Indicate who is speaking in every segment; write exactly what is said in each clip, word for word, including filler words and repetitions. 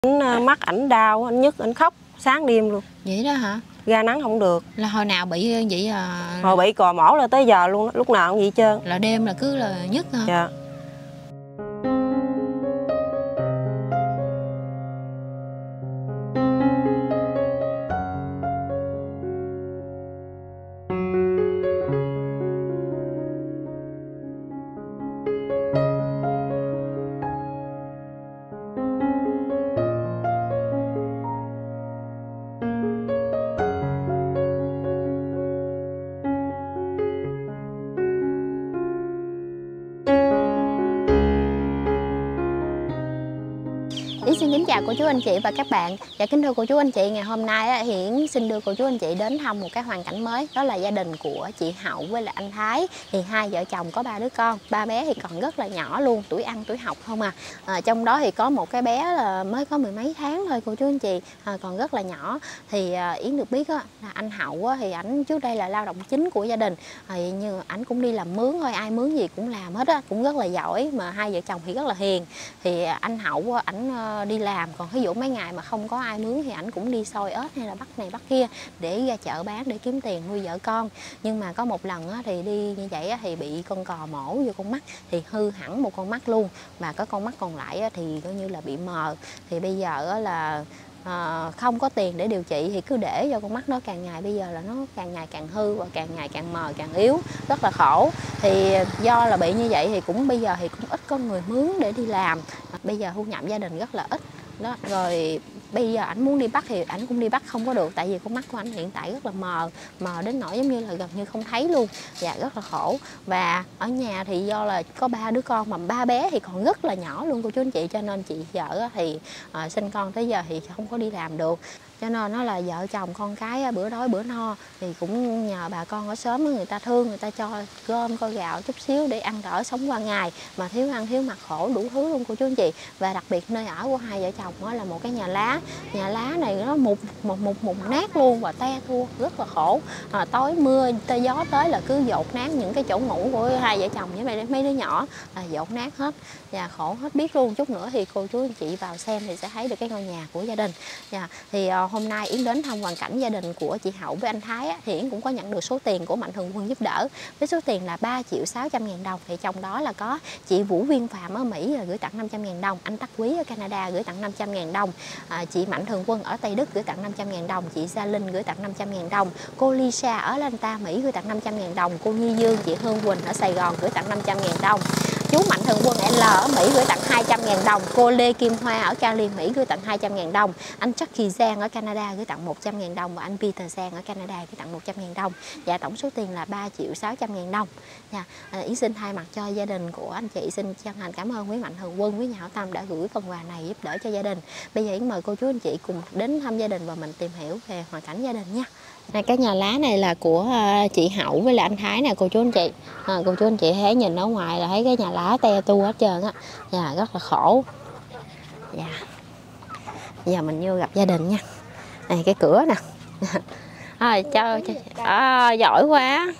Speaker 1: Ảnh mắt ảnh đau, ảnh nhức, ảnh khóc sáng đêm luôn.
Speaker 2: Vậy đó hả?
Speaker 1: Ra nắng không được.
Speaker 2: Là hồi nào bị vậy à?
Speaker 1: Hồi bị cò mổ là tới giờ luôn, lúc nào cũng vậy hết trơn.
Speaker 2: Là đêm là cứ là nhức hả?
Speaker 1: Dạ.
Speaker 2: Yến xin kính chào cô chú anh chị và các bạn. Dạ kính thưa cô chú anh chị, ngày hôm nay thì Yến xin đưa cô chú anh chị đến thăm một cái hoàn cảnh mới. Đó là gia đình của chị Hậu với lại anh Thái. Thì hai vợ chồng có ba đứa con, ba bé thì còn rất là nhỏ luôn, tuổi ăn tuổi học không à. à Trong đó thì có một cái bé là mới có mười mấy tháng thôi cô chú anh chị, à, còn rất là nhỏ. Thì à, Yến được biết á, là anh Hậu á, thì ảnh trước đây là lao động chính của gia đình, à, nhưng ảnh cũng đi làm mướn thôi, ai mướn gì cũng làm hết á, cũng rất là giỏi. Mà hai vợ chồng thì rất là hiền. Thì anh Hậu ảnh đi làm, còn ví dụ mấy ngày mà không có ai mướn thì ảnh cũng đi xôi ớt hay là bắt này bắt kia để ra chợ bán để kiếm tiền nuôi vợ con. Nhưng mà có một lần á, thì đi như vậy á, thì bị con cò mổ vô con mắt, thì hư hẳn một con mắt luôn, và có con mắt còn lại á, thì coi như là bị mờ. Thì bây giờ á, là À, không có tiền để điều trị thì cứ để cho con mắt nó càng ngày bây giờ là nó càng ngày càng hư và càng ngày càng mờ, càng yếu, rất là khổ. Thì do là bị như vậy thì cũng bây giờ thì cũng ít có người mướn để đi làm, bây giờ thu nhập gia đình rất là ít đó. Rồi bây giờ ảnh muốn đi bắt thì ảnh cũng đi bắt không có được, tại vì con mắt của ảnh hiện tại rất là mờ, mờ đến nỗi giống như là gần như không thấy luôn. Dạ rất là khổ. Và ở nhà thì do là có ba đứa con mà ba bé thì còn rất là nhỏ luôn cô chú anh chị, cho nên chị vợ thì à, sinh con tới giờ thì không có đi làm được, cho nên nó là vợ chồng con cái bữa đói bữa no. Thì cũng nhờ bà con ở xóm người ta thương, người ta cho cơm coi gạo chút xíu để ăn đỡ sống qua ngày, mà thiếu ăn thiếu mặc khổ đủ thứ luôn cô chú anh chị. Và đặc biệt nơi ở của hai vợ chồng đó là một cái nhà lá, nhà lá này nó mục một mục mục nát luôn và te thua, rất là khổ. À, tối mưa tê gió tới là cứ dột nát những cái chỗ ngủ của hai vợ chồng với mấy, mấy đứa nhỏ là dột nát hết, và khổ hết biết luôn. Chút nữa thì cô chú anh chị vào xem thì sẽ thấy được cái ngôi nhà của gia đình. Và thì uh, hôm nay Yến đến thăm hoàn cảnh gia đình của chị Hậu với anh Thái á, thì Yến cũng có nhận được số tiền của Mạnh Thường Quân giúp đỡ với số tiền là ba triệu sáu trăm ngàn đồng. Thì trong đó là có chị Vũ Viên Phạm ở Mỹ là gửi tặng năm trăm ngàn đồng, anh Tắc Quý ở Canada gửi tặng năm trăm ngàn đồng, à, chị Mạnh Thường Quân ở Tây Đức gửi tặng năm trăm ngàn đồng, chị Gia Linh gửi tặng năm trăm ngàn đồng, cô Lisa ở Lanta Mỹ gửi tặng năm trăm ngàn đồng, cô Nhi Dương, chị Hương Quỳnh ở Sài Gòn gửi tặng năm trăm ngàn đồng, chú Mạnh Thường Quân L ở Mỹ gửi tặng hai trăm ngàn đồng, cô Lê Kim Hoa ở Cali Mỹ gửi tặng hai trăm ngàn đồng, anh Chucky Giang ở Canada gửi tặng một trăm ngàn đồng, và anh Peter Giang ở Canada gửi tặng một trăm ngàn đồng. Và tổng số tiền là ba triệu sáu trăm ngàn đồng. Dạ, à, Yến xin thay mặt cho gia đình của anh chị xin chân thành cảm ơn quý Mạnh Thường Quân, quý nhà hảo tâm đã gửi phần quà này giúp đỡ cho gia đình. Bây giờ Yến mời cô chú anh chị cùng đến thăm gia đình và mình tìm hiểu về hoàn cảnh gia đình nha. Này, cái nhà lá này là của chị Hậu với lại anh Thái nè cô chú anh chị. À, cô chú anh chị thấy nhìn ở ngoài là thấy cái nhà lá te tua hết trơn á. Dạ, rất là khổ. Dạ. Bây giờ mình vô gặp gia đình nha. Này cái cửa nè. À, cho, cho à, giỏi quá.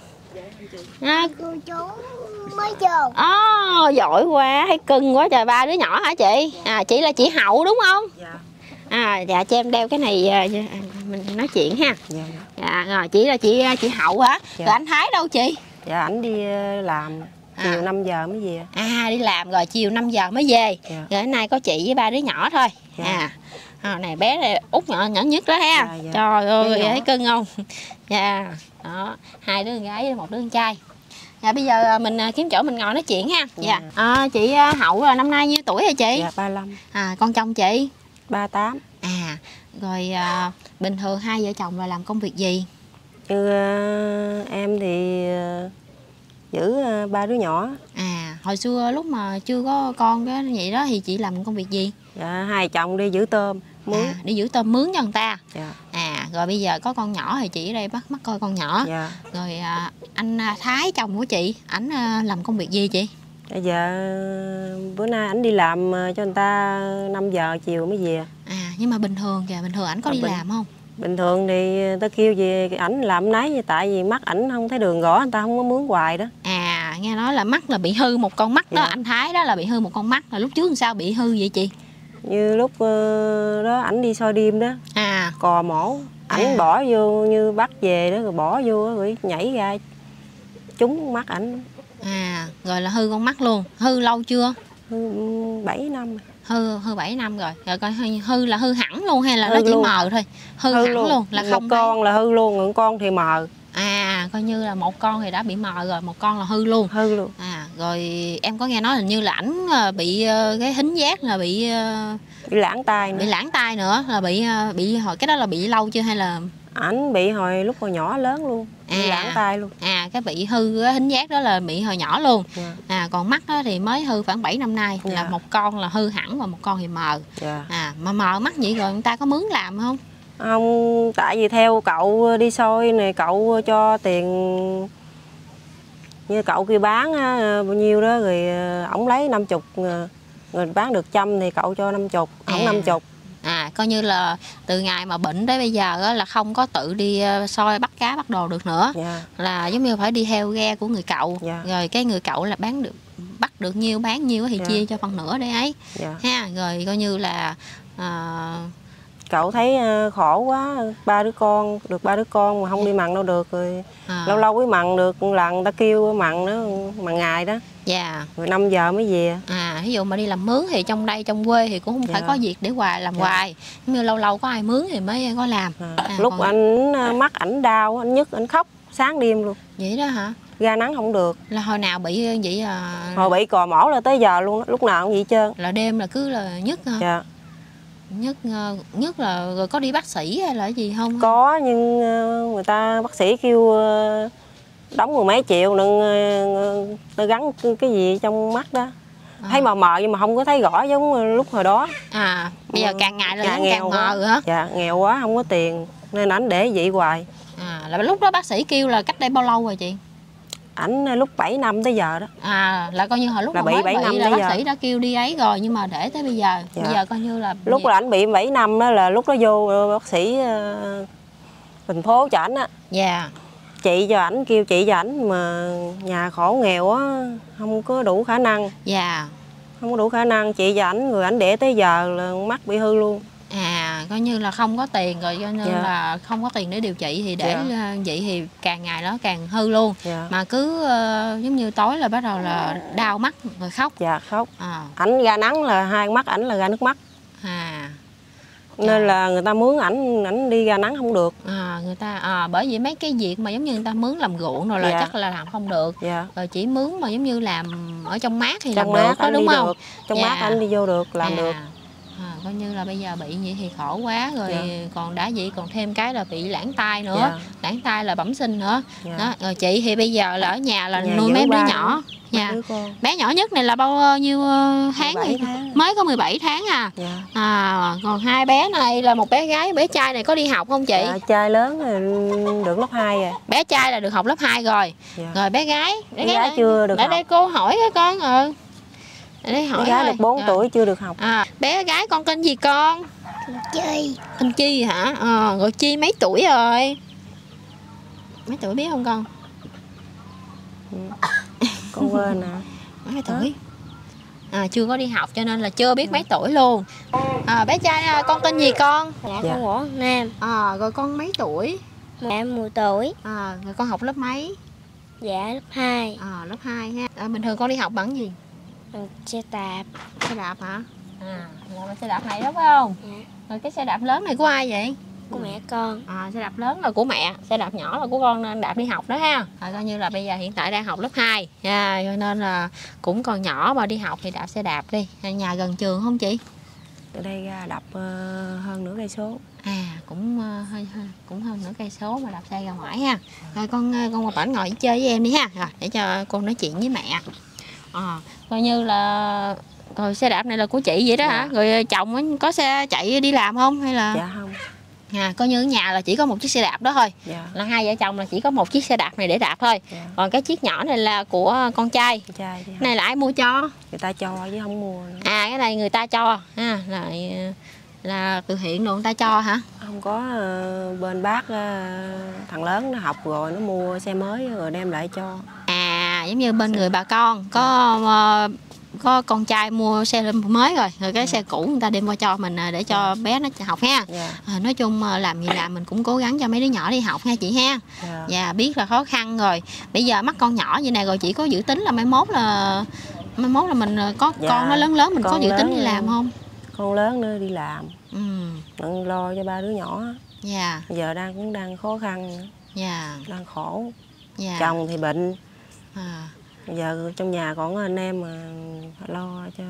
Speaker 2: À,
Speaker 3: cô chú mới vô.
Speaker 2: à, giỏi quá, thấy cưng quá trời. Ba đứa nhỏ hả chị? À, chị là chị Hậu đúng không?
Speaker 1: Dạ.
Speaker 2: À, dạ cho em đeo cái này mình nói chuyện ha.
Speaker 1: Dạ.
Speaker 2: Dạ rồi, chị là chị chị Hậu hả?
Speaker 1: Dạ.
Speaker 2: Rồi anh Thái đâu chị?
Speaker 1: Dạ ảnh đi làm chiều
Speaker 2: À.
Speaker 1: năm giờ mới về.
Speaker 2: À, đi làm rồi chiều năm giờ mới về.
Speaker 1: Dạ.
Speaker 2: Rồi hôm nay có chị với ba đứa nhỏ thôi.
Speaker 1: Dạ.
Speaker 2: À, à này bé này út nhỏ nhỏ nhất đó ha.
Speaker 1: Dạ, dạ.
Speaker 2: Trời ơi,
Speaker 1: Bé
Speaker 2: thấy cưng không? Dạ. Đó, hai đứa con gái với một đứa con trai. Dạ bây giờ mình kiếm chỗ mình ngồi nói chuyện ha. Dạ.
Speaker 1: Dạ.
Speaker 2: À, chị Hậu là năm nay nhiêu tuổi hả chị?
Speaker 1: Dạ ba mươi lăm.
Speaker 2: À, con chồng chị?
Speaker 1: ba mươi tám.
Speaker 2: À, rồi à, bình thường hai vợ chồng là làm công việc gì?
Speaker 1: Như uh, em thì uh, giữ uh, ba đứa nhỏ.
Speaker 2: À, hồi xưa lúc mà chưa có con cái vậy đó thì chị làm công việc gì?
Speaker 1: Dạ, hai chồng đi giữ tôm mướn.
Speaker 2: À, đi giữ tôm mướn cho người ta.
Speaker 1: Dạ.
Speaker 2: À, rồi bây giờ có con nhỏ thì chị ở đây bắt mắt coi con nhỏ.
Speaker 1: Dạ.
Speaker 2: Rồi à, anh Thái chồng của chị, ảnh à, làm công việc gì chị?
Speaker 1: Dạ, bữa nay ảnh đi làm cho người ta năm giờ chiều mới về.
Speaker 2: À, nhưng mà bình thường kìa, bình thường ảnh có
Speaker 1: À,
Speaker 2: đi
Speaker 1: bình...
Speaker 2: làm không?
Speaker 1: Bình thường thì ta kêu về ảnh làm nấy, như tại vì mắt ảnh không thấy đường rõ, người ta không có mướn hoài đó.
Speaker 2: À, nghe nói là mắt là bị hư một con mắt đó. Dạ. Anh Thái đó là bị hư một con mắt, là lúc trước làm sao bị hư vậy chị?
Speaker 1: Như lúc uh, đó ảnh đi soi đêm đó,
Speaker 2: À.
Speaker 1: cò mổ, ảnh
Speaker 2: À.
Speaker 1: bỏ vô như bắt về đó rồi bỏ vô rồi nhảy ra trúng mắt ảnh.
Speaker 2: À, rồi là hư con mắt luôn. Hư lâu chưa?
Speaker 1: Hư bảy năm.
Speaker 2: Hư hư bảy năm rồi. Rồi coi hư, hư là hư hẳn luôn hay là
Speaker 1: Hư
Speaker 2: nó chỉ
Speaker 1: luôn.
Speaker 2: mờ thôi? Hư,
Speaker 1: Hư
Speaker 2: hẳn luôn,
Speaker 1: luôn.
Speaker 2: là
Speaker 1: một
Speaker 2: không
Speaker 1: con
Speaker 2: thấy.
Speaker 1: là hư luôn, một con thì mờ.
Speaker 2: À, coi như là một con thì đã bị mờ rồi, một con là hư luôn.
Speaker 1: Hư luôn.
Speaker 2: À, rồi em có nghe nói hình như là ảnh bị cái thính giác là bị
Speaker 1: bị lãng tai nữa.
Speaker 2: Bị lãng tai nữa, là bị bị hồi cái đó là bị lâu chưa hay là
Speaker 1: ảnh bị hồi lúc hồi nhỏ lớn luôn, bị
Speaker 2: à,
Speaker 1: lãng tai luôn.
Speaker 2: À, cái bị hư cái thính giác đó là bị hồi nhỏ luôn.
Speaker 1: Yeah.
Speaker 2: À, còn mắt đó thì mới hư khoảng bảy năm nay. Yeah. Là một con là hư hẳn và một con thì mờ. Yeah. À, mà mờ mắt vậy rồi người ta có mướn làm không?
Speaker 1: Không, tại vì theo cậu đi soi này, cậu cho tiền như cậu kia bán bao nhiêu đó rồi ổng lấy năm chục, người bán được trăm thì cậu cho năm chục, ổng
Speaker 2: à.
Speaker 1: năm chục.
Speaker 2: À, coi như là từ ngày mà bệnh tới bây giờ là không có tự đi soi bắt cá bắt đồ được nữa. Yeah. Là giống như phải đi theo ghe của người cậu. Yeah. Rồi cái người cậu là bán được bắt được nhiêu bán nhiêu thì yeah. chia cho phần nửa để ấy. Yeah. Ha, rồi coi như là à...
Speaker 1: cậu thấy khổ quá, ba đứa con, được ba đứa con mà không đi mặn đâu được rồi. À. Lâu lâu mới mặn được lần người ta kêu mặn nữa, mặn ngày đó.
Speaker 2: Dạ. Yeah.
Speaker 1: Rồi năm giờ mới về.
Speaker 2: À, ví dụ mà đi làm mướn thì trong đây trong quê thì cũng không phải yeah. có việc để hoài làm yeah. hoài. Như lâu lâu có ai mướn thì mới có làm. À. À,
Speaker 1: lúc
Speaker 2: còn...
Speaker 1: anh mắt ảnh đau, anh nhức, anh khóc sáng đêm luôn.
Speaker 2: Vậy đó hả?
Speaker 1: Ra nắng không được.
Speaker 2: Là hồi nào bị vậy à?
Speaker 1: Hồi bị cò mổ là tới giờ luôn, lúc nào cũng vậy trơn.
Speaker 2: Là đêm là cứ là nhức hả?
Speaker 1: Dạ.
Speaker 2: Nhất nhất là rồi có đi bác sĩ hay là gì không?
Speaker 1: Có, nhưng người ta bác sĩ kêu đóng mười mấy triệu đừng ta gắn cái gì trong mắt đó. À. Thấy mờ mờ nhưng mà không có thấy rõ giống lúc hồi đó.
Speaker 2: À, bây giờ càng ngày là
Speaker 1: dạ, nghèo
Speaker 2: càng mờ rồi hả?
Speaker 1: Dạ, nghèo quá không có tiền nên ảnh để vậy hoài.
Speaker 2: À, là lúc đó bác sĩ kêu là cách đây bao lâu rồi chị?
Speaker 1: Ảnh lúc bảy năm tới giờ đó.
Speaker 2: À, là coi như hồi lúc
Speaker 1: là
Speaker 2: mà
Speaker 1: bị bảy năm
Speaker 2: là bác
Speaker 1: giờ.
Speaker 2: sĩ đã kêu đi ấy rồi nhưng mà để tới bây giờ. Dạ. Bây giờ coi như là
Speaker 1: lúc là ảnh bị bảy năm đó là lúc đó vô bác sĩ uh, thành phố cho ảnh á.
Speaker 2: Dạ.
Speaker 1: Chị cho ảnh, kêu chị cho ảnh mà nhà khổ nghèo á, không có đủ khả năng.
Speaker 2: Dạ.
Speaker 1: Không có đủ khả năng, chị cho ảnh người ảnh để tới giờ là mắt bị hư luôn.
Speaker 2: À, coi như là không có tiền rồi cho nên dạ. là không có tiền để điều trị thì để dạ. vậy thì càng ngày đó càng hư luôn. Dạ. Mà cứ uh, giống như tối là bắt đầu là đau mắt rồi khóc.
Speaker 1: Dạ, khóc.
Speaker 2: À.
Speaker 1: Ảnh ra nắng là hai mắt ảnh là ra nước mắt.
Speaker 2: À.
Speaker 1: Nên dạ. là người ta mướn ảnh, ảnh đi ra nắng không được.
Speaker 2: À, người ta à, bởi vì mấy cái việc mà giống như người ta mướn làm ruộng rồi là dạ. chắc là làm không được. Dạ. Rồi chỉ mướn mà giống như làm ở trong mát thì trong làm mát được đó, đúng không? Được.
Speaker 1: Trong dạ. mát anh đi vô được, làm à. được.
Speaker 2: À, coi như là bây giờ bị vậy thì khổ quá rồi. Dạ. Còn đã vậy còn thêm cái là bị lãng tai nữa. Dạ. Lãng tai là bẩm sinh nữa. Dạ. Đó. Rồi chị thì bây giờ là ở nhà là nhà nuôi mấy đứa nhỏ. Dạ. Bé nhỏ nhất này là bao nhiêu tháng, tháng mới có mười bảy tháng à. Dạ. À, còn hai bé này là một bé gái, bé trai này có đi học không chị?
Speaker 1: Dạ, trai lớn rồi được lớp hai rồi.
Speaker 2: Bé trai là được học lớp hai rồi. Dạ. Rồi bé gái,
Speaker 1: bé, bé gái, gái chưa được
Speaker 2: để
Speaker 1: học.
Speaker 2: Đây cô hỏi cái con ừ. Để đây hỏi
Speaker 1: bé gái
Speaker 2: thôi.
Speaker 1: Được bốn à. tuổi chưa được học.
Speaker 2: À, bé gái con tên gì con?
Speaker 3: Chi.
Speaker 2: Tên Chi hả? À, rồi Chi mấy tuổi rồi? Mấy tuổi biết không con?
Speaker 1: Ừ. Con quên à.
Speaker 2: Mấy tuổi? À, chưa có đi học cho nên là chưa biết mấy tuổi luôn. À, bé trai con tên gì con?
Speaker 3: Dạ, dạ. Con Võ Nam.
Speaker 2: À, rồi con mấy tuổi?
Speaker 3: Dạ, mười tuổi.
Speaker 2: À, rồi con học lớp mấy?
Speaker 3: Dạ, lớp hai.
Speaker 2: À, lớp hai ha. À, bình thường con đi học bằng gì?
Speaker 3: Bằng xe đạp.
Speaker 2: Xe đạp hả? À, là xe đạp này đó phải không? Dạ. Rồi cái xe đạp lớn này của ai vậy?
Speaker 3: Của mẹ con.
Speaker 2: À, xe đạp lớn là của mẹ, xe đạp nhỏ là của con nên đạp đi học đó ha. Rồi coi như là bây giờ hiện tại đang học lớp hai nha, cho nên là cũng còn nhỏ mà đi học thì đạp xe đạp đi. Nhà gần trường không chị?
Speaker 1: Từ đây ra đạp uh, hơn nửa cây số.
Speaker 2: À, cũng uh, hơi, hơi cũng hơn nửa cây số mà đạp xe ra ngoài ha. Rồi con con qua bển ngồi chơi với em đi ha. Rồi để cho con nói chuyện với mẹ. À, coi như là rồi xe đạp này là của chị vậy đó. Dạ. Hả? Rồi chồng có xe chạy đi làm không hay là?
Speaker 1: Dạ không.
Speaker 2: À, coi như ở nhà là chỉ có một chiếc xe đạp đó thôi.
Speaker 1: Dạ.
Speaker 2: Là hai vợ chồng là chỉ có một chiếc xe đạp này để đạp thôi. Dạ. Còn cái chiếc nhỏ này là của con trai.
Speaker 1: Con trai
Speaker 2: cái này là ai mua cho?
Speaker 1: Người ta cho chứ không mua nữa.
Speaker 2: À, cái này người ta cho ha, là là từ thiện đồ người ta cho hả?
Speaker 1: Không có, bên bác thằng lớn nó học rồi nó mua xe mới rồi đem lại cho.
Speaker 2: À, giống như bên người bà con có có con trai mua xe mới rồi, rồi cái dạ. xe cũ người ta đem qua cho mình để cho dạ. bé nó học ha. Dạ. À, nói chung làm gì làm mình cũng cố gắng cho mấy đứa nhỏ đi học ha chị ha. Dạ. Dạ biết là khó khăn rồi. Bây giờ mắc con nhỏ như này rồi chị có dự tính là mai mốt là mai mốt là mình có dạ. con nó lớn lớn mình con có dự tính đi làm không?
Speaker 1: Con lớn nữa đi làm.
Speaker 2: Ừ.
Speaker 1: Mình lo cho ba đứa nhỏ.
Speaker 2: Dạ.
Speaker 1: Giờ đang cũng đang khó khăn nữa.
Speaker 2: Dạ.
Speaker 1: Đang khổ.
Speaker 2: Dạ.
Speaker 1: Chồng thì bệnh.
Speaker 2: À.
Speaker 1: Giờ trong nhà còn có anh em mà lo cho.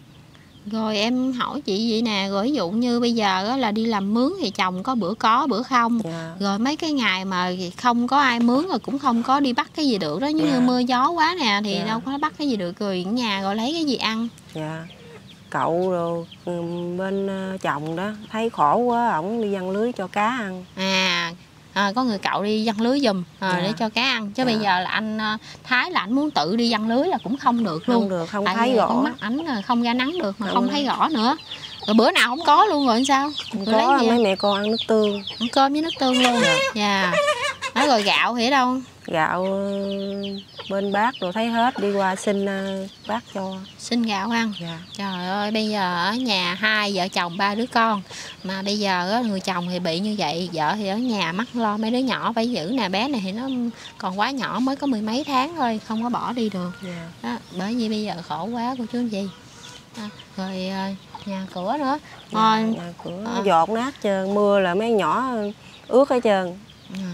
Speaker 2: Rồi em hỏi chị vậy nè, rồi ví dụ như bây giờ là đi làm mướn thì chồng có bữa có bữa không. Dạ. Rồi mấy cái ngày mà không có ai mướn rồi cũng không có đi bắt cái gì được đó, như dạ. mưa gió quá nè thì dạ. đâu có bắt cái gì được, rồi ở nhà rồi lấy cái gì ăn.
Speaker 1: Dạ. Cậu rồi bên chồng đó thấy khổ quá, ổng đi giăng lưới cho cá ăn.
Speaker 2: À, à có người cậu đi giăng lưới giùm à, dạ. để cho cá ăn. Chứ dạ. bây giờ là anh Thái là anh muốn tự đi giăng lưới là cũng không được luôn.
Speaker 1: Không được, không
Speaker 2: tại
Speaker 1: thấy rõ.
Speaker 2: Con mắt ảnh là không ra nắng được mà không, không thấy rõ nữa. Rồi bữa nào không có luôn rồi sao?
Speaker 1: Không có, lấy mấy mẹ con ăn nước tương.
Speaker 2: Ăn cơm với nước tương luôn. Dạ. Đó, rồi gạo thì ở đâu?
Speaker 1: Gạo bên bác rồi thấy hết, đi qua xin bác cho.
Speaker 2: Xin gạo ăn. Dạ. Trời ơi, bây giờ ở nhà hai vợ chồng ba đứa con. Mà bây giờ người chồng thì bị như vậy, vợ thì ở nhà mắc lo mấy đứa nhỏ phải giữ nè. Bé này thì nó còn quá nhỏ, mới có mười mấy tháng thôi, không có bỏ đi được. Dạ. Đó, bởi vì bây giờ khổ quá cô chú anh chị. À, rồi nhà cửa nữa.
Speaker 1: Dạ, à, nhà cửa à. Dột nát trơn, mưa là mấy nhỏ ướt hết trơn.
Speaker 2: À.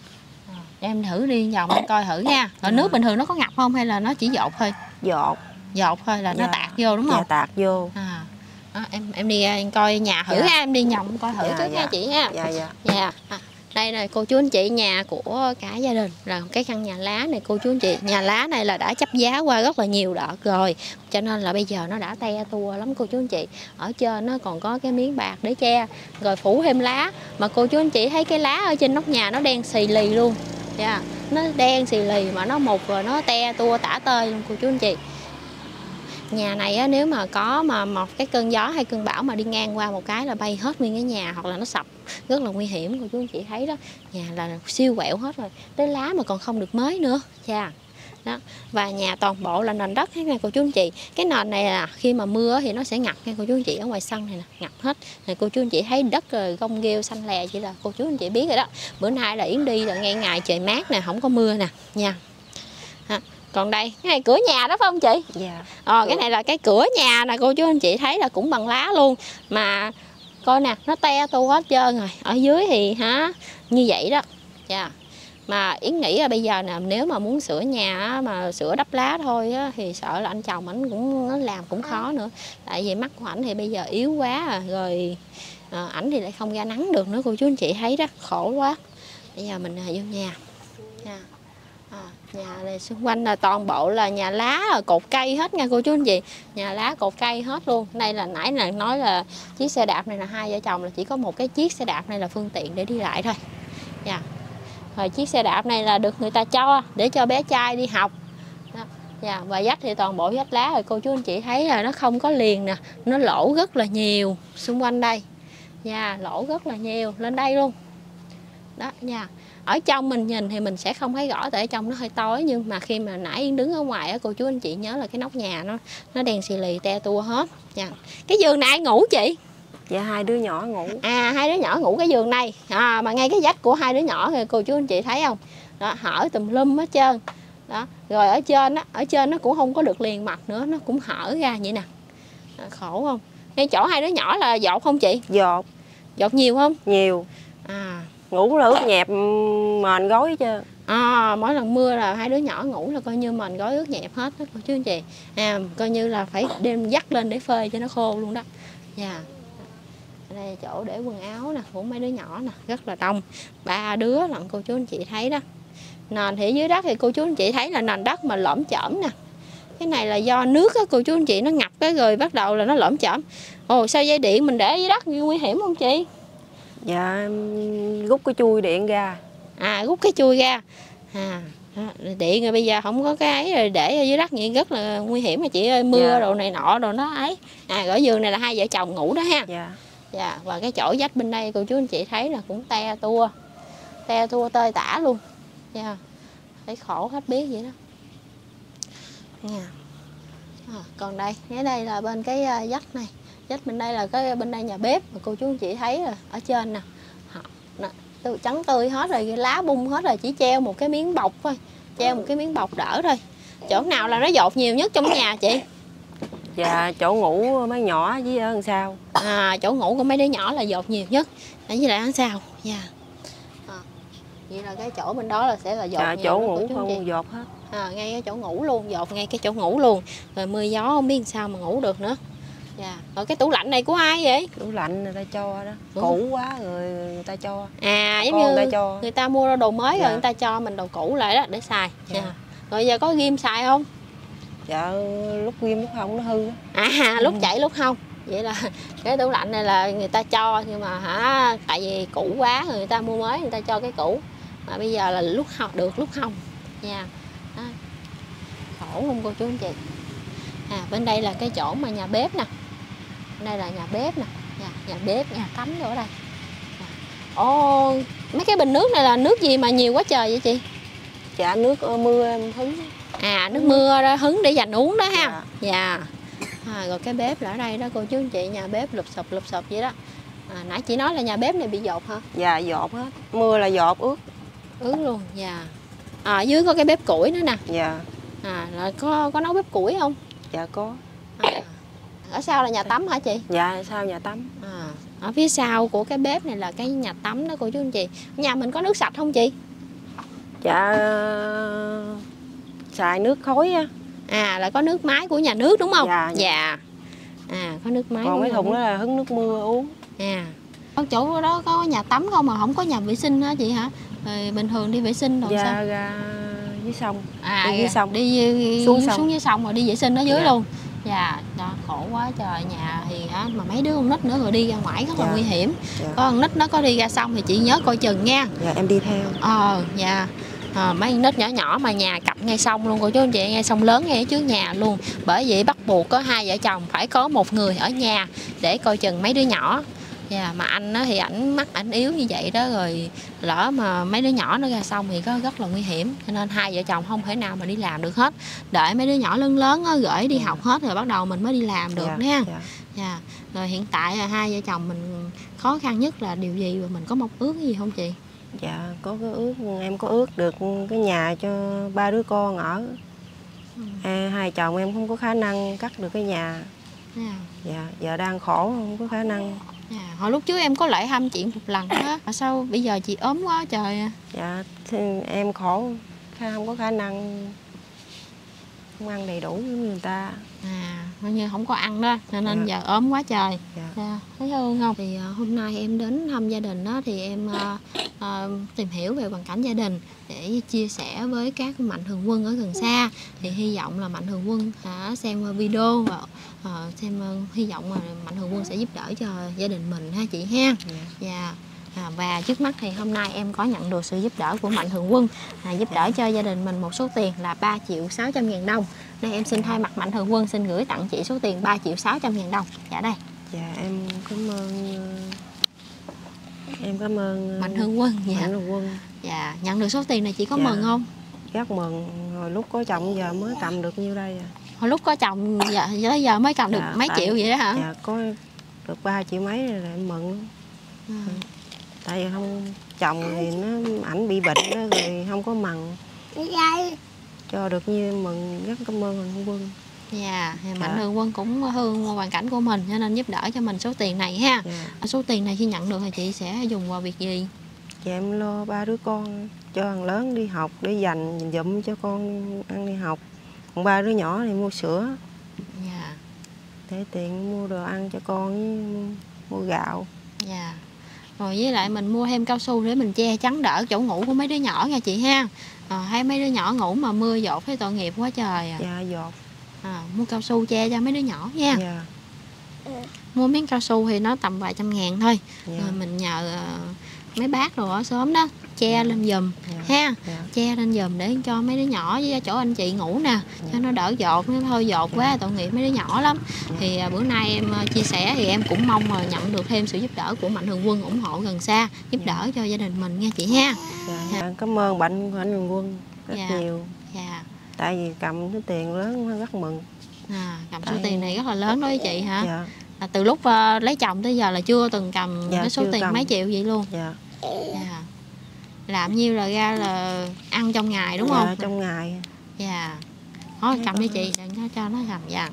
Speaker 2: Em thử đi vòng em coi thử nha. Ở dạ. nước bình thường nó có ngập không hay là nó chỉ dột thôi?
Speaker 1: Dột.
Speaker 2: Dột thôi là dạ. nó tạt vô đúng không?
Speaker 1: Dạ, tạt vô.
Speaker 2: À. Đó, em em đi em coi nhà thử dạ. ha, em đi vòng coi thử dạ, trước dạ. nha chị ha.
Speaker 1: Dạ dạ.
Speaker 2: Dạ. À, đây là cô chú anh chị, nhà của cả gia đình là cái căn nhà lá này cô chú anh chị. Nhà lá này là đã chấp giá qua rất là nhiều đợt rồi, cho nên là bây giờ nó đã te tua lắm cô chú anh chị. Ở trên nó còn có cái miếng bạc để che, rồi phủ thêm lá. Mà cô chú anh chị thấy cái lá ở trên nóc nhà nó đen xì lì luôn. Yeah. Nó đen xì lì mà nó mục rồi nó te tua tả tơi luôn cô chú anh chị. Nhà này á, nếu mà có mà một cái cơn gió hay cơn bão mà đi ngang qua một cái là bay hết nguyên cái nhà, hoặc là nó sập rất là nguy hiểm cô chú anh chị thấy đó. Nhà là siêu quẹo hết rồi, tới lá mà còn không được mới nữa. Yeah. Đó. Và nhà toàn bộ là nền đất hết nha cô chú anh chị. Cái nền này là khi mà mưa thì nó sẽ ngập nha cô chú anh chị. Ở ngoài sân này nè, ngập hết. Này cô chú anh chị thấy đất rồi gông ghêu xanh lè chỉ là cô chú anh chị biết rồi đó. Bữa nay là Yến đi là ngay ngày trời mát nè, không có mưa nè nha. À, còn đây cái này cửa nhà đó phải không chị?
Speaker 1: Dạ.
Speaker 2: Ờ, cái này là cái cửa nhà nè cô chú anh chị thấy là cũng bằng lá luôn. Mà coi nè, nó te tua hết trơn rồi. Ở dưới thì hả như vậy đó. Dạ. Mà Yến nghĩ là bây giờ nè, nếu mà muốn sửa nhà mà sửa đắp lá thôi á, thì sợ là anh chồng ảnh cũng nó làm cũng khó nữa. Tại vì mắt của ảnh thì bây giờ yếu quá à, rồi à, ảnh thì lại không ra nắng được nữa cô chú anh chị thấy đó, khổ quá. Bây giờ mình vô nhà. Nha. À, nhà này xung quanh là toàn bộ là nhà lá, cột cây hết nha cô chú anh chị. Nhà lá cột cây hết luôn. Đây là nãy là nói là chiếc xe đạp này là hai vợ chồng là chỉ có một cái chiếc xe đạp này là phương tiện để đi lại thôi. Dạ. Rồi chiếc xe đạp này là được người ta cho để cho bé trai đi học. Đó. Dạ. Và dách thì toàn bộ dách lá rồi cô chú anh chị thấy là nó không có liền nè, nó lỗ rất là nhiều xung quanh đây. Dạ, lỗ rất là nhiều lên đây luôn. Đó nha. Ở trong mình nhìn thì mình sẽ không thấy rõ tại ở trong nó hơi tối, nhưng mà khi mà nãy Yến đứng ở ngoài á cô chú anh chị nhớ là cái nóc nhà nó nó đen xì lì te tua hết. Dạ. Cái giường này ai ngủ chị?
Speaker 1: Dạ hai đứa nhỏ ngủ.
Speaker 2: À hai đứa nhỏ ngủ cái giường này. À, mà ngay cái vách của hai đứa nhỏ thì cô chú anh chị thấy không? Đó, hở tùm lum hết trơn. Đó, rồi ở trên á, ở trên nó cũng không có được liền mặt nữa, nó cũng hở ra vậy nè. Đó, khổ không? Ngay chỗ hai đứa nhỏ là dột không chị?
Speaker 1: Dột.
Speaker 2: Dột nhiều không?
Speaker 1: Nhiều.
Speaker 2: À,
Speaker 1: ngủ là ướt nhẹp mền gối chứ.
Speaker 2: À, mỗi lần mưa là hai đứa nhỏ ngủ là coi như mền gối ướt nhẹp hết đó cô chú anh chị. À, coi như là phải đem dắt lên để phơi cho nó khô luôn đó. Dạ. Yeah. Đây là chỗ để quần áo nè của mấy đứa nhỏ nè, rất là đông, ba đứa lận cô chú anh chị thấy đó. Nền thì dưới đất thì cô chú anh chị thấy là nền đất mà lõm chởm nè. Cái này là do nước á cô chú anh chị, nó ngập cái rồi bắt đầu là nó lõm chởm. Ồ, sao dây điện mình để dưới đất nguy hiểm không chị?
Speaker 1: Dạ, rút cái chui điện ra.
Speaker 2: À, rút cái chui ra. À, điện rồi bây giờ không có cái ấy rồi để ở dưới đất vậy rất là nguy hiểm mà chị ơi, mưa dạ. Đồ này nọ đồ nó ấy. À, ở giường này là hai vợ chồng ngủ đó ha.
Speaker 1: Dạ.
Speaker 2: Dạ, và cái chỗ vách bên đây cô chú anh chị thấy là cũng te tua. Te tua tơi tả luôn. Dạ. Thấy khổ hết biết vậy đó. Nha. À, còn đây, ngay đây là bên cái uh, vách này, vách bên đây là cái bên đây nhà bếp mà cô chú anh chị thấy là ở trên nè, nè từ trắng tươi hết rồi, cái lá bung hết rồi, chỉ treo một cái miếng bọc thôi, treo một cái miếng bọc đỡ thôi. Chỗ nào là nó dột nhiều nhất trong nhà chị?
Speaker 1: Dạ chỗ ngủ mấy nhỏ với ở đằng sau.
Speaker 2: À, chỗ ngủ của mấy đứa nhỏ là dột nhiều nhất, ở với lại đằng sau. Dạ. À, vậy là cái chỗ bên đó là sẽ là dột
Speaker 1: dạ,
Speaker 2: nhiều.
Speaker 1: Chỗ ngủ không dột hết.
Speaker 2: À, ngay cái chỗ ngủ luôn, dột ngay cái chỗ ngủ luôn. Rồi mưa gió không biết sao mà ngủ được nữa. Dạ. Rồi cái tủ lạnh này của ai vậy?
Speaker 1: Tủ lạnh người ta cho đó.
Speaker 2: Ừ.
Speaker 1: Cũ quá rồi người ta cho.
Speaker 2: À, giống
Speaker 1: Con
Speaker 2: như
Speaker 1: người ta cho.
Speaker 2: người ta mua đồ mới. Dạ. Rồi người ta cho mình đồ cũ lại đó để xài. Dạ. Dạ. Rồi giờ có ghim xài không?
Speaker 1: Dạ lúc ghim lúc không nó hư.
Speaker 2: À, lúc chảy lúc không. Vậy là cái tủ lạnh này là người ta cho, nhưng mà hả, tại vì cũ quá người ta mua mới, người ta cho cái cũ. Mà bây giờ là lúc học được lúc không. Nha. À, khổ không cô chú anh chị? À, bên đây là cái chỗ mà nhà bếp nè. Bên đây là nhà bếp nè. Nhà, nhà bếp, nhà tắm ở đây. Ồ, mấy cái bình nước này là nước gì mà nhiều quá trời vậy chị?
Speaker 1: Dạ nước mưa em hứng.
Speaker 2: À, nước mưa đó, hứng để dành uống đó ha.
Speaker 1: Dạ.
Speaker 2: Dạ. À, rồi cái bếp là ở đây đó cô chú anh chị, nhà bếp lụp sụp lụp sụp vậy đó. À, nãy chị nói là nhà bếp này bị dột hả?
Speaker 1: Dạ dột hết, mưa là dột ướt.
Speaker 2: Ướt luôn. Dạ. À, dưới có cái bếp củi nữa nè.
Speaker 1: Dạ.
Speaker 2: À, là có có nấu bếp củi không?
Speaker 1: Dạ có.
Speaker 2: À, ở sau là nhà tắm hả chị?
Speaker 1: Dạ sau nhà tắm.
Speaker 2: À, ở phía sau của cái bếp này là cái nhà tắm đó cô chú anh chị. Nhà mình có nước sạch không chị?
Speaker 1: Dạ xài nước khối á.
Speaker 2: À, là có nước máy của nhà nước đúng không?
Speaker 1: Dạ.
Speaker 2: Dạ. À, có nước máy.
Speaker 1: Còn mấy thùng đó là hứng nước mưa uống.
Speaker 2: À, ở chỗ đó có nhà tắm không mà không có nhà vệ sinh hả chị hả? Rồi bình thường đi vệ sinh rồi
Speaker 1: dạ,
Speaker 2: sao?
Speaker 1: Ra dưới sông.
Speaker 2: À,
Speaker 1: đi dưới sông.
Speaker 2: Đi
Speaker 1: xuống
Speaker 2: xuống,
Speaker 1: sông.
Speaker 2: xuống dưới sông rồi đi vệ sinh ở dưới
Speaker 1: Dạ.
Speaker 2: luôn. Dạ, đó, khổ quá trời. Nhà thì á, mà mấy đứa con nít nữa rồi đi ra ngoài rất là
Speaker 1: Dạ.
Speaker 2: nguy hiểm.
Speaker 1: Dạ.
Speaker 2: Có con nít nó có đi ra sông thì chị nhớ coi chừng nha.
Speaker 1: Dạ em đi theo.
Speaker 2: Ờ, dạ. À, mấy con nít nhỏ nhỏ mà nhà cặp ngay sông luôn cô chú anh chị, ngay sông lớn ngay trước nhà luôn. Bởi vậy bắt buộc có hai vợ chồng phải có một người ở nhà để coi chừng mấy đứa nhỏ. Dạ, mà anh á, thì ảnh mắt ảnh yếu như vậy đó, rồi lỡ mà mấy đứa nhỏ nó ra sông thì có rất là nguy hiểm, cho nên hai vợ chồng không thể nào mà đi làm được hết. Đợi mấy đứa nhỏ lớn lớn á, gửi đi học hết rồi bắt đầu mình mới đi làm được.
Speaker 1: Dạ.
Speaker 2: nha.
Speaker 1: Dạ.
Speaker 2: Dạ. Rồi hiện tại là hai vợ chồng mình khó khăn nhất là điều gì và mình có mong ước cái gì không chị?
Speaker 1: Dạ có cái ước, em có ước được cái nhà cho ba đứa con ở.
Speaker 2: Ừ.
Speaker 1: À, hai chồng em không có khả năng cắt được cái nhà.
Speaker 2: Dạ.
Speaker 1: Dạ giờ đang khổ không có khả năng.
Speaker 2: À, hồi lúc trước em có lại thăm chị một lần đó, mà sao bây giờ chị ốm quá trời à?
Speaker 1: Dạ thì em khổ, không có khả năng không ăn đầy đủ với người ta.
Speaker 2: À, coi như không có ăn đó, cho nên
Speaker 1: Dạ.
Speaker 2: giờ ốm quá trời.
Speaker 1: Dạ.
Speaker 2: Dạ, thấy thương không? Thì uh, hôm nay em đến thăm gia đình đó, thì em uh, uh, tìm hiểu về hoàn cảnh gia đình để chia sẻ với các mạnh thường quân ở gần xa. Thì hy vọng là mạnh thường quân uh, xem video và uh, xem uh, hy vọng là mạnh thường quân sẽ giúp đỡ cho gia đình mình ha chị ha.
Speaker 1: Dạ.
Speaker 2: Dạ. À, và trước mắt thì hôm nay em có nhận được sự giúp đỡ của mạnh thường quân, à, giúp đỡ cho gia đình mình một số tiền là ba triệu sáu trăm ngàn đồng. Nên em xin thay mặt mạnh thường quân xin gửi tặng chị số tiền ba triệu sáu trăm ngàn đồng. Dạ đây.
Speaker 1: Dạ em cảm ơn em cảm ơn
Speaker 2: Mạnh thường quân. Dạ.
Speaker 1: Mạnh thường quân.
Speaker 2: Dạ, nhận được số tiền này chị có
Speaker 1: Dạ.
Speaker 2: mừng không?
Speaker 1: Rất mừng, hồi lúc có chồng giờ mới cầm được nhiêu đây à.
Speaker 2: Hồi lúc có chồng dạ, tới giờ mới cầm được
Speaker 1: Dạ,
Speaker 2: mấy
Speaker 1: tại-
Speaker 2: triệu vậy đó hả?
Speaker 1: Dạ có được ba triệu mấy rồi là em mừng.
Speaker 2: À.
Speaker 1: Tại vì không chồng thì nó ảnh bị bệnh đó, rồi không có mần cho được như mừng, rất cảm ơn Mạnh thường quân.
Speaker 2: Dạ, thì mạnh
Speaker 1: Dạ.
Speaker 2: thường quân cũng thương hoàn cảnh của mình cho nên giúp đỡ cho mình số tiền này ha.
Speaker 1: Dạ.
Speaker 2: Số tiền này khi nhận được thì chị sẽ dùng vào việc gì?
Speaker 1: Dạ em lo ba đứa con, cho thằng lớn đi học để dành dụm cho con ăn đi học. Còn ba đứa nhỏ thì mua sữa
Speaker 2: Dạ.
Speaker 1: để tiền mua đồ ăn cho con với mua gạo.
Speaker 2: Dạ. Rồi với lại mình mua thêm cao su để mình che chắn đỡ chỗ ngủ của mấy đứa nhỏ nha chị ha. À, hay mấy đứa nhỏ ngủ mà mưa dột thấy tội nghiệp quá trời à.
Speaker 1: Dạ giọt.
Speaker 2: À, mua cao su che cho mấy đứa nhỏ nha.
Speaker 1: Dạ.
Speaker 2: Mua miếng cao su thì nó tầm vài trăm ngàn thôi.
Speaker 1: Dạ.
Speaker 2: Rồi mình nhờ uh, mấy bác rồi ở xóm đó che lên giùm
Speaker 1: Dạ.
Speaker 2: ha.
Speaker 1: Dạ.
Speaker 2: Che lên giùm để cho mấy đứa nhỏ với chỗ anh chị ngủ nè, cho nó đỡ dột, nó thôi dột quá tội nghiệp mấy đứa nhỏ lắm. Thì uh, bữa nay em uh, chia sẻ thì em cũng mong là nhận được thêm sự giúp đỡ của mạnh thường quân ủng hộ gần xa, giúp đỡ cho gia đình mình nha chị ha.
Speaker 1: Dạ. Dạ. Cảm ơn Mạnh Mạnh thường quân rất
Speaker 2: Dạ.
Speaker 1: nhiều.
Speaker 2: Dạ.
Speaker 1: Tại vì cầm cái tiền lớn nó rất mừng.
Speaker 2: À, cầm số
Speaker 1: Tại-
Speaker 2: tiền này rất là lớn đối với chị hả?
Speaker 1: Dạ.
Speaker 2: À, từ lúc uh, lấy chồng tới giờ là chưa từng cầm
Speaker 1: Dạ,
Speaker 2: cái số
Speaker 1: chưa
Speaker 2: tiền
Speaker 1: cầm.
Speaker 2: mấy triệu vậy luôn.
Speaker 1: Dạ.
Speaker 2: Dạ. Làm nhiêu là ra là ăn trong ngày đúng
Speaker 1: Dạ,
Speaker 2: không?
Speaker 1: trong ngày.
Speaker 2: Dạ. Thôi cầm đi chị, đừng có cho nó cầm. Dạ.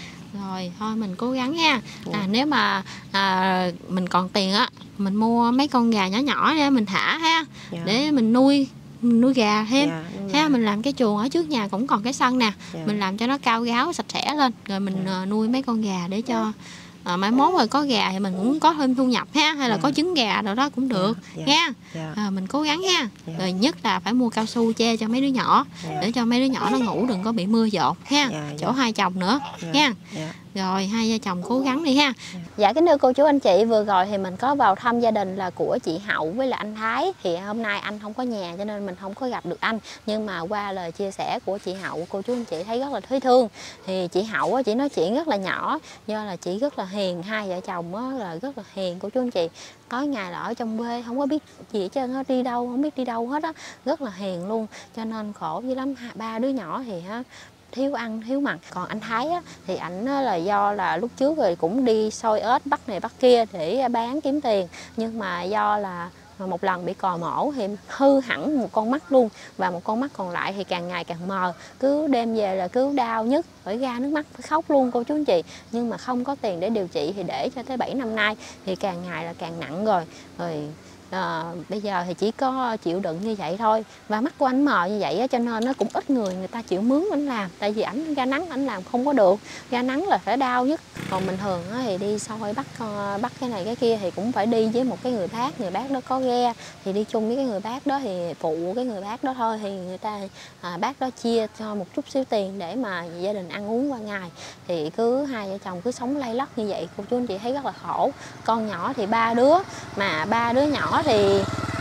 Speaker 2: Rồi thôi mình cố gắng nha. À, nếu mà à, mình còn tiền á, mình mua mấy con gà nhỏ nhỏ để mình thả ha,
Speaker 1: Dạ.
Speaker 2: để mình nuôi mình nuôi gà thêm.
Speaker 1: Dạ, nuôi
Speaker 2: Ha,
Speaker 1: gà.
Speaker 2: mình làm cái chuồng ở trước nhà cũng còn cái sân nè.
Speaker 1: Dạ.
Speaker 2: Mình làm cho nó cao ráo sạch sẽ lên, rồi mình
Speaker 1: Dạ.
Speaker 2: à, nuôi mấy con gà để cho à, mai mốt rồi có gà thì mình cũng có thêm thu nhập ha, hay là
Speaker 1: Dạ.
Speaker 2: có trứng gà rồi đó cũng được.
Speaker 1: Dạ.
Speaker 2: Nha.
Speaker 1: Dạ.
Speaker 2: À, mình cố gắng ha.
Speaker 1: Dạ.
Speaker 2: Rồi nhất là phải mua cao su che cho mấy đứa nhỏ,
Speaker 1: Dạ.
Speaker 2: để cho mấy đứa nhỏ nó ngủ đừng có bị mưa dột ha.
Speaker 1: Dạ,
Speaker 2: Chỗ
Speaker 1: dạ.
Speaker 2: hai chồng nữa
Speaker 1: Dạ.
Speaker 2: nha.
Speaker 1: Dạ.
Speaker 2: Rồi hai vợ chồng cố gắng đi ha.
Speaker 4: Dạ kính thưa cô chú anh chị, vừa rồi thì mình có vào thăm gia đình là của chị Hậu với là anh Thái. Thì hôm nay anh không có nhà cho nên mình không có gặp được anh. Nhưng mà qua lời chia sẻ của chị Hậu, cô chú anh chị thấy rất là thấy thương. Thì chị Hậu á, chị nói chuyện rất là nhỏ, do là chị rất là hiền, hai vợ chồng á, là rất là hiền cô chú anh chị. Tối ngày là ở trong quê không có biết gì hết trơn á, đi đâu không biết đi đâu hết á, rất là hiền luôn. Cho nên khổ dữ lắm, ba đứa nhỏ thì ha thiếu ăn thiếu mặc. Còn anh Thái á, thì ảnh là do là lúc trước rồi cũng đi soi ếch bắt này bắt kia để bán kiếm tiền, nhưng mà do là một lần bị cò mổ thì hư hẳn một con mắt luôn, và một con mắt còn lại thì càng ngày càng mờ, cứ đem về là cứ đau nhức, phải ra nước mắt, phải khóc luôn cô chú anh chị. Nhưng mà không có tiền để điều trị thì để cho tới bảy năm nay thì càng ngày là càng nặng rồi. Rồi À, bây giờ thì chỉ có chịu đựng như vậy thôi. Và mắt của anh mờ như vậy á, cho nên nó cũng ít người người ta chịu mướn anh làm. Tại vì ảnh ra nắng ảnh làm không có được, ra nắng là phải đau nhất. Còn bình thường á, thì đi soi bắt bắt cái này cái kia thì cũng phải đi với một cái người bác. Người bác đó có ghe thì đi chung với cái người bác đó, thì phụ cái người bác đó thôi. Thì người ta à, bác đó chia cho một chút xíu tiền để mà gia đình ăn uống qua ngày. Thì cứ hai vợ chồng cứ sống lay lắt như vậy, cô chú anh chị thấy rất là khổ. Con nhỏ thì ba đứa, mà ba đứa nhỏ thì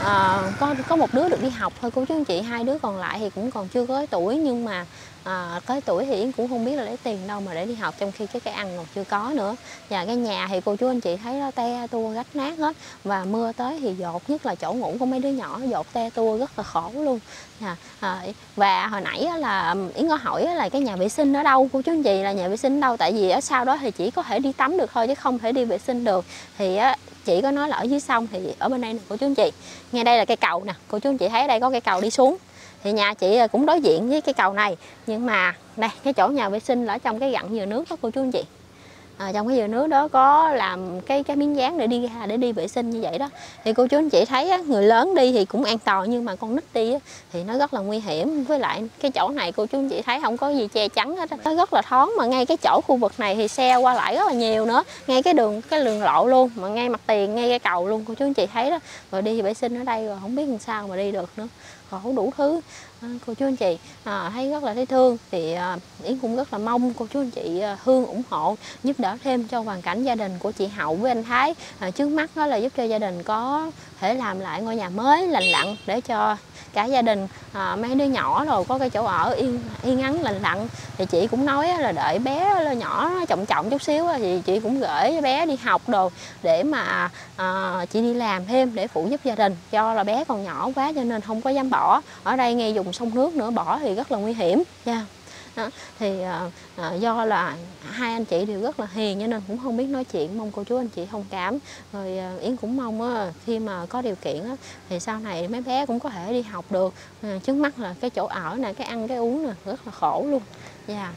Speaker 4: à, có có một đứa được đi học thôi cô chú anh chị, hai đứa còn lại thì cũng còn chưa có tuổi. Nhưng mà à, tới tuổi thì Yến cũng không biết là lấy tiền đâu mà để đi học, trong khi cái cái ăn còn chưa có nữa. Và cái nhà thì cô chú anh chị thấy nó te tua rách nát hết, và mưa tới thì dột, nhất là chỗ ngủ của mấy đứa nhỏ dột te tua rất là khổ luôn. À, à, và hồi nãy là Yến có hỏi là cái nhà vệ sinh ở đâu cô chú anh chị, là nhà vệ sinh ở đâu, tại vì ở sau đó thì chỉ có thể đi tắm được thôi chứ không thể đi vệ sinh được. Thì á, chị có nói là ở dưới sông, thì ở bên đây nè cô chú anh chị, ngay đây là cây cầu nè cô chú anh chị thấy, ở đây có cây cầu đi xuống. Thì nhà chị cũng đối diện với cái cầu này, nhưng mà đây cái chỗ nhà vệ sinh là ở trong cái gặn dừa nước đó cô chú anh chị. À, trong cái dừa nước đó có làm cái cái miếng dán để đi ra để đi vệ sinh như vậy đó. Thì cô chú anh chị thấy á, người lớn đi thì cũng an toàn, nhưng mà con nít đi á, thì nó rất là nguy hiểm. Với lại cái chỗ này cô chú anh chị thấy không có gì che chắn hết, nó rất là thoáng, mà ngay cái chỗ khu vực này thì xe qua lại rất là nhiều nữa, ngay cái đường cái đường lộ luôn, mà ngay mặt tiền ngay cái cầu luôn cô chú anh chị thấy đó. Rồi đi vệ sinh ở đây rồi không biết làm sao mà đi được nữa, khổ đủ thứ. À, cô chú anh chị à, thấy rất là thấy thương. Thì à, Yến cũng rất là mong cô chú anh chị à, Hương ủng hộ giúp đỡ thêm cho hoàn cảnh gia đình của chị Hậu với anh Thái. À, trước mắt đó là giúp cho gia đình có thể làm lại ngôi nhà mới lành lặn, để cho cả gia đình à, mấy đứa nhỏ rồi có cái chỗ ở yên yên ắng lành lặn. Thì chị cũng nói là đợi bé là nhỏ trọng trọng chút xíu thì chị cũng gửi bé đi học đồ để mà à, chị đi làm thêm để phụ giúp gia đình, do là bé còn nhỏ quá cho nên không có dám bỏ. Ở đây ngay dùng sông nước nữa, bỏ thì rất là nguy hiểm nha. Đó. Thì à, à, do là hai anh chị đều rất là hiền cho nên cũng không biết nói chuyện, mong cô chú anh chị thông cảm. Rồi à, Yến cũng mong á, khi mà có điều kiện á, thì sau này mấy bé cũng có thể đi học được. À, trước mắt là cái chỗ ở nè, cái ăn cái uống nè, rất là khổ luôn. Dạ. Yeah.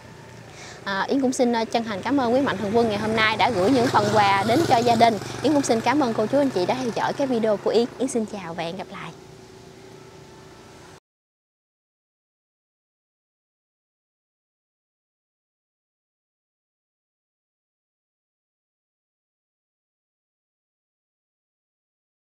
Speaker 4: À, Yến cũng xin chân thành cảm ơn quý mạnh thường quân ngày hôm nay đã gửi những phần quà đến cho gia đình. Yến cũng xin cảm ơn cô chú anh chị đã theo dõi cái video của Yến. Yến xin chào và hẹn gặp lại.